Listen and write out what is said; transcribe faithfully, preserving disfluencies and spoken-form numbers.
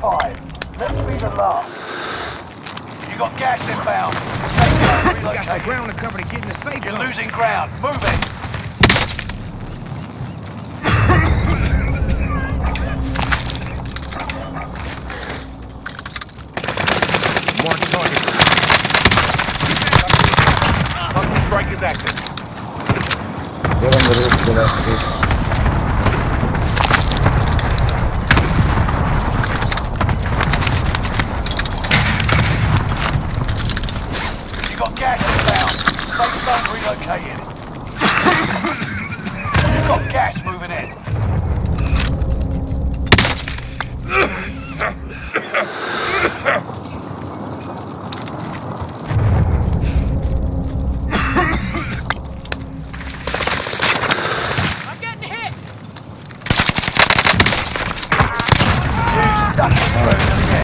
five. Let's be the last. You got gas inbound. Safe zone We got some relocated. ground to cover to get in the safe You're zone. losing ground. Move it. Mark target. Hostile strike is active. Get on the roof, get off the roof. You got gas inbound. Safe zone relocated. You've got gas moving in.